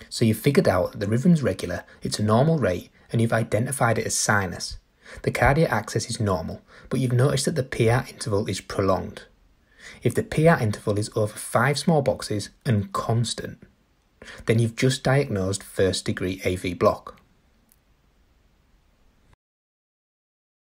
So you've figured out that the rhythm's regular, it's a normal rate, and you've identified it as sinus. The cardiac access is normal, but you've noticed that the PR interval is prolonged. If the PR interval is over 5 small boxes and constant, then you've just diagnosed first degree AV block.